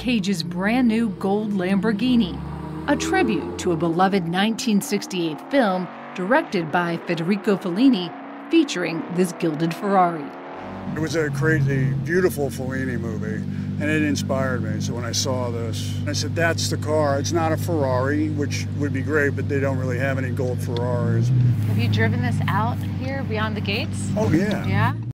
Cage's brand new gold Lamborghini, a tribute to a beloved 1968 film directed by Federico Fellini featuring this gilded Ferrari. It was a crazy, beautiful Fellini movie, and it inspired me. So when I saw this, I said, that's the car. It's not a Ferrari, which would be great, but they don't really have any gold Ferraris. Have you driven this out here beyond the gates? Oh, yeah. Yeah?